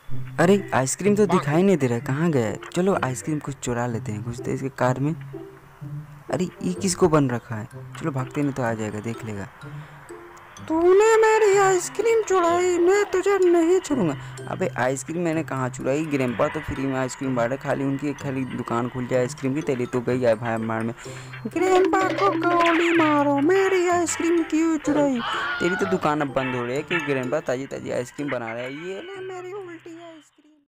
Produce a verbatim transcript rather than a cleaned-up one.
अरे आइसक्रीम तो दिखाई नहीं दे रहा है, कहाँ गया है? चलो आइसक्रीम कुछ चुरा लेते हैं, कुछ तो इसके कार में। अरे ये किसको बन रखा है? चलो भागते नहीं तो आ जाएगा, देख लेगा। तूने मेरी आइसक्रीम चुराई, मैं तुझे नहीं छोड़ूंगा। अबे आइसक्रीम मैंने कहाँ चुराई? ग्रैंपा तो फ्री में आइसक्रीम बांटे, खाली उनकी एक खाली दुकान खुल जाए आइसक्रीम की, तेरी तो गई है भाई मार में। ग्रैंपा को गोली मारो, मेरी आइसक्रीम क्यों चुराई? तेरी तो दुकान अब बंद हो रही है क्योंकि ग्रैंपा ताजी ताजी आइसक्रीम बना रहा है। ये ले मेरी उल्टी।